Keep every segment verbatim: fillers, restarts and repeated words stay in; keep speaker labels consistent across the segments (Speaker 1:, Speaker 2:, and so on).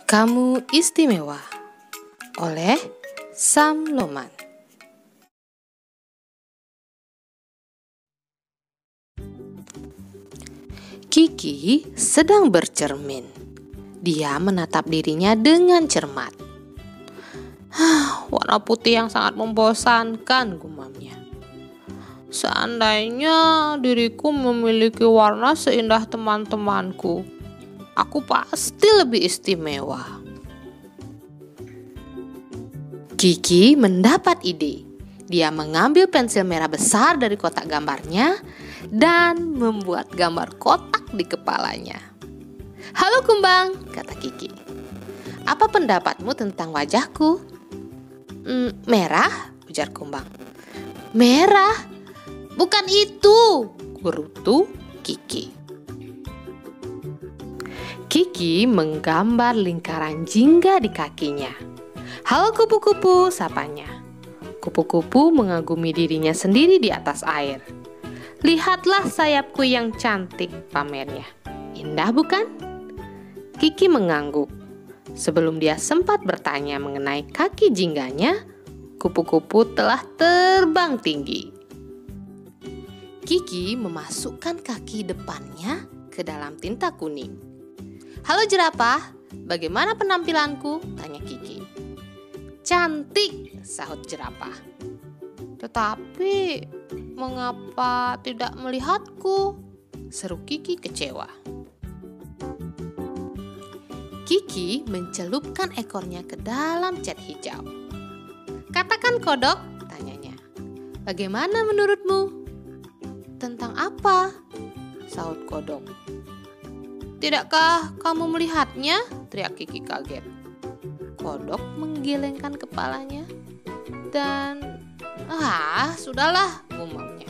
Speaker 1: Kamu Istimewa oleh Sam Loman. Kiki sedang bercermin. Dia menatap dirinya dengan cermat. Hah, warna putih yang sangat membosankan, gumamnya. Seandainya diriku memiliki warna seindah teman-temanku, aku pasti lebih istimewa. Kiki mendapat ide. Dia mengambil pensil merah besar dari kotak gambarnya dan membuat gambar kotak di kepalanya. "Halo Kumbang," kata Kiki. "Apa pendapatmu tentang wajahku?" "Mm, merah," ujar Kumbang. "Merah? Bukan itu," gerutu Kiki. Kiki menggambar lingkaran jingga di kakinya. "Halo kupu-kupu," sapanya. Kupu-kupu mengagumi dirinya sendiri di atas air. "Lihatlah sayapku yang cantik," pamernya. "Indah bukan?" Kiki mengangguk. Sebelum dia sempat bertanya mengenai kaki jingganya, kupu-kupu telah terbang tinggi. Kiki memasukkan kaki depannya ke dalam tinta kuning. "Halo jerapah, bagaimana penampilanku?" tanya Kiki. "Cantik," sahut jerapah. "Tetapi mengapa tidak melihatku?" seru Kiki kecewa. Kiki mencelupkan ekornya ke dalam cat hijau. "Katakan kodok," tanyanya. "Bagaimana menurutmu?" "Tentang apa?" sahut kodok. "Tidakkah kamu melihatnya?" teriak Kiki kaget. Kodok menggelengkan kepalanya dan "Ah, sudahlah," gumamnya.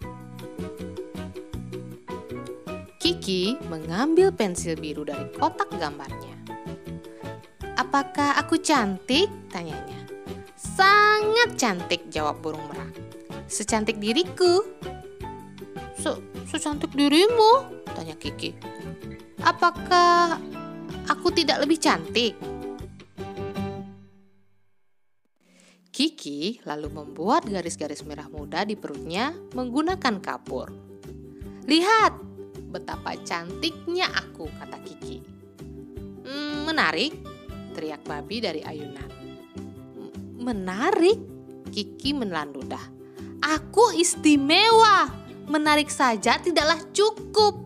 Speaker 1: Kiki mengambil pensil biru dari kotak gambarnya. "Apakah aku cantik?" tanyanya. "Sangat cantik," jawab burung merak. "Secantik diriku." Se- "Secantik dirimu?" tanya Kiki. "Apakah aku tidak lebih cantik?" Kiki lalu membuat garis-garis merah muda di perutnya menggunakan kapur. "Lihat betapa cantiknya aku," kata Kiki. "Hmm, menarik," teriak babi dari ayunan. "Menarik?" Kiki menelan ludah. "Aku istimewa. Menarik saja tidaklah cukup."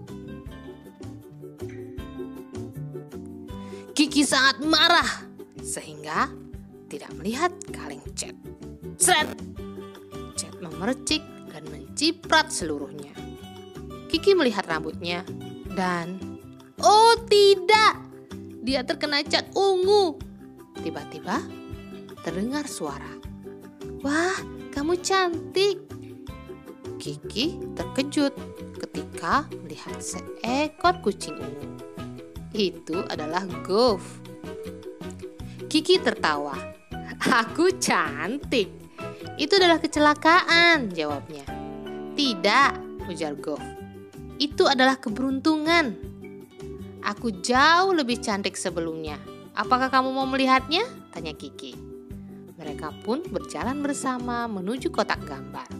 Speaker 1: Kiki sangat marah sehingga tidak melihat kaleng cat. Sret! Cat memercik dan menciprat seluruhnya. Kiki melihat rambutnya dan oh tidak! Dia terkena cat ungu. Tiba-tiba terdengar suara. "Wah, kamu cantik." Kiki terkejut ketika melihat seekor kucing ungu. Itu adalah Goof. Kiki tertawa. "Aku cantik." "Itu adalah kecelakaan," jawabnya. "Tidak," ujar Goof. "Itu adalah keberuntungan. Aku jauh lebih cantik sebelumnya. Apakah kamu mau melihatnya?" tanya Kiki. Mereka pun berjalan bersama menuju kotak gambar.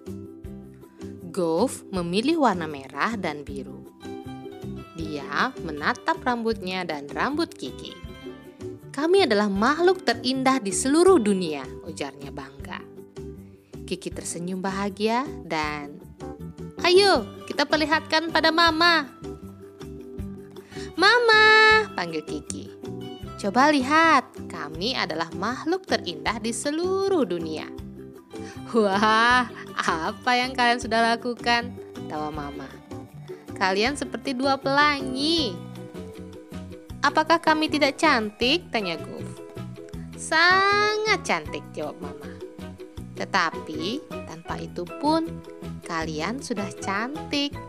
Speaker 1: Goof memilih warna merah dan biru. Dia menatap rambutnya dan rambut Kiki. "Kami adalah makhluk terindah di seluruh dunia," ujarnya bangga. Kiki tersenyum bahagia dan, "Ayo kita perlihatkan pada Mama." "Mama," panggil Kiki. "Coba lihat, kami adalah makhluk terindah di seluruh dunia." "Wah, apa yang kalian sudah lakukan?" tawa Mama. "Kalian seperti dua pelangi." "Apakah kami tidak cantik?" tanya Goof. "Sangat cantik," jawab Mama. "Tetapi tanpa itu pun kalian sudah cantik."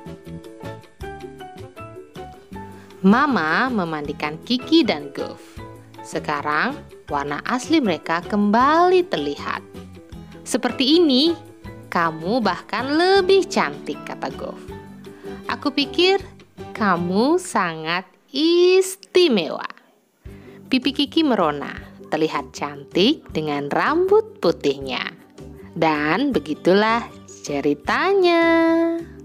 Speaker 1: Mama memandikan Kiki dan Goof. Sekarang warna asli mereka kembali terlihat. "Seperti ini, kamu bahkan lebih cantik," kata Goof. "Aku pikir kamu sangat istimewa." pipi Kiki merona, terlihat cantik dengan rambut putihnya. Dan begitulah ceritanya.